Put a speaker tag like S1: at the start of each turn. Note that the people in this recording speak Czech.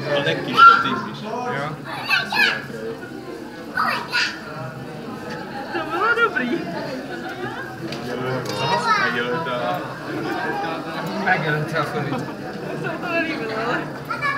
S1: Ale neký, to ty víš.
S2: Jo.
S3: To bylo dobrý.
S1: Agilita.
S2: Agilita, sorry.
S3: To se mi to nelíbilo, ale...